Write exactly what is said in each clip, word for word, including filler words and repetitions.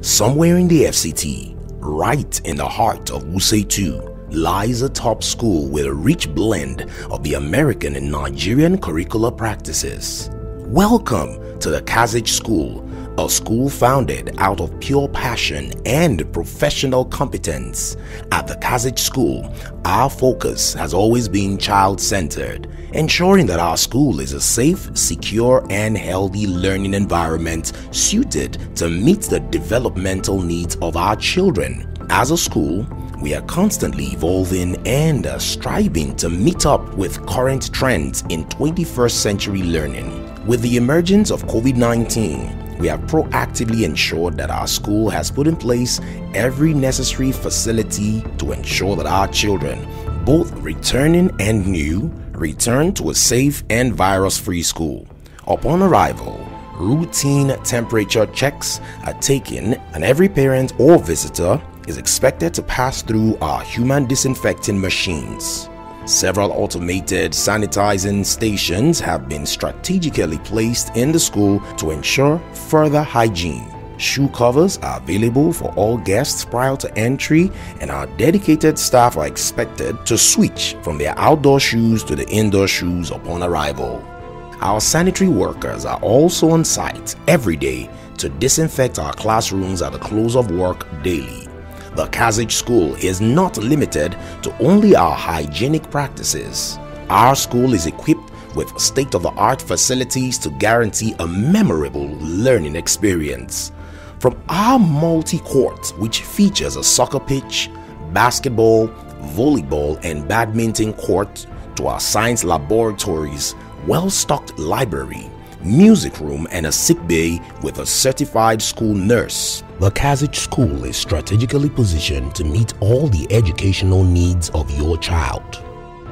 Somewhere in the F C T, right in the heart of Wuse two, lies a top school with a rich blend of the American and Nigerian curricular practices. Welcome to the Kazich School, a school founded out of pure passion and professional competence. At the Kazich School, our focus has always been child-centered, ensuring that our school is a safe, secure, and healthy learning environment suited to meet the developmental needs of our children. As a school, we are constantly evolving and striving to meet up with current trends in twenty-first century learning. With the emergence of COVID nineteen, we have proactively ensured that our school has put in place every necessary facility to ensure that our children, both returning and new, return to a safe and virus-free school. Upon arrival, routine temperature checks are taken, and every parent or visitor is expected to pass through our human disinfecting machines. Several automated sanitizing stations have been strategically placed in the school to ensure further hygiene. Shoe covers are available for all guests prior to entry, and our dedicated staff are expected to switch from their outdoor shoes to the indoor shoes upon arrival. Our sanitary workers are also on site every day to disinfect our classrooms at the close of work daily. The Kazich School is not limited to only our hygienic practices. Our school is equipped with state-of-the-art facilities to guarantee a memorable learning experience. From our multi-court, which features a soccer pitch, basketball, volleyball, and badminton court, to our science laboratories, well-stocked library, music room, and a sick bay with a certified school nurse, the Kazich School is strategically positioned to meet all the educational needs of your child.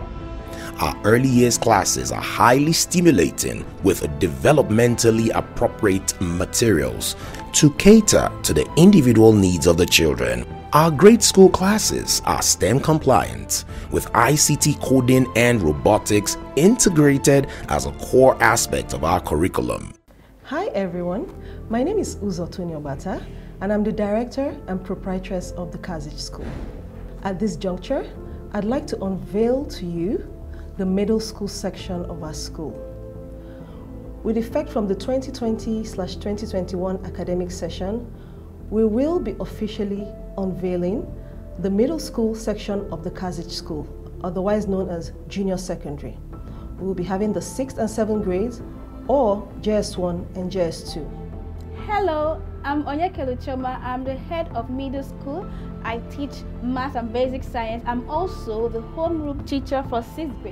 Our early years classes are highly stimulating with developmentally appropriate materials to cater to the individual needs of the children. Our grade school classes are STEM compliant with I C T coding and robotics integrated as a core aspect of our curriculum. Hi everyone, my name is Uzotuni Obata and I'm the director and proprietress of the Kazich School. At this juncture, I'd like to unveil to you the middle school section of our school. With effect from the twenty twenty twenty twenty-one academic session, we will be officially unveiling the middle school section of the Kazich School, otherwise known as junior secondary. We will be having the sixth and seventh grades, or J S one and J S two. Hello, I'm Onyekelu Choma. I'm the head of middle school. I teach math and basic science. I'm also the homeroom teacher for sixth grade.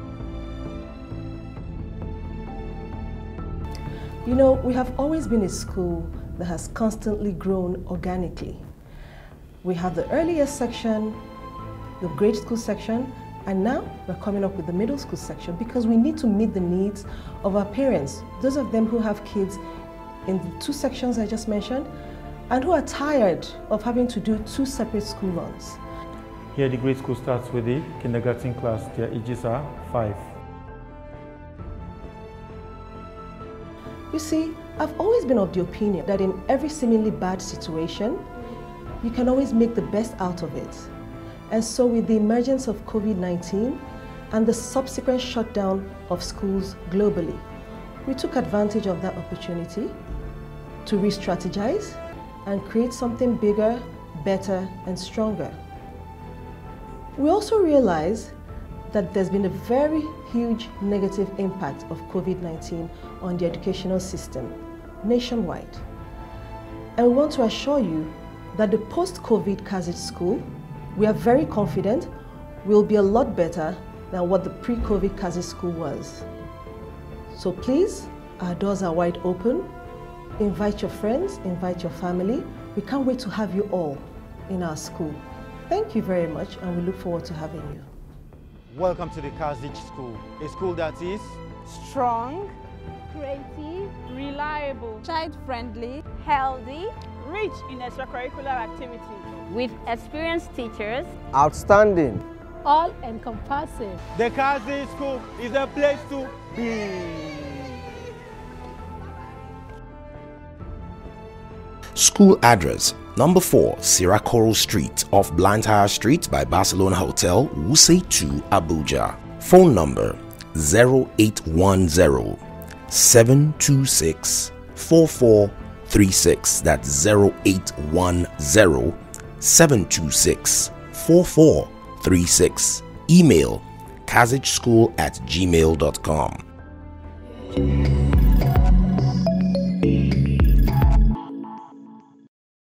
You know, we have always been a school that has constantly grown organically. We have the earlier section, the grade school section, and now we're coming up with the middle school section because we need to meet the needs of our parents, those of them who have kids in the two sections I just mentioned, and who are tired of having to do two separate school runs. Here the grade school starts with the kindergarten class. Their ages are five. You see, I've always been of the opinion that in every seemingly bad situation, you can always make the best out of it. And so with the emergence of COVID nineteen and the subsequent shutdown of schools globally, we took advantage of that opportunity to re-strategize and create something bigger, better, and stronger. We also realize that there's been a very huge negative impact of COVID nineteen on the educational system nationwide. And we want to assure you that the post-COVID Kazich School, we are very confident, will be a lot better than what the pre-COVID Kazich School was. So please, our doors are wide open. Invite your friends, invite your family. We can't wait to have you all in our school. Thank you very much, and we look forward to having you. Welcome to the Kazich School, a school that is strong, creative, reliable, child-friendly, healthy, rich in extracurricular activities, with experienced teachers, outstanding, all-encompassing. The Kazich School is a place to be. School address: number four, Sirakoro Street off Blantyre Street by Barcelona Hotel, Wuse two, Abuja. Phone number: zero eight one zero, seven two six, four four three six. That's zero eight one zero, seven two six, four four three six. Email: kazich school at gmail dot com.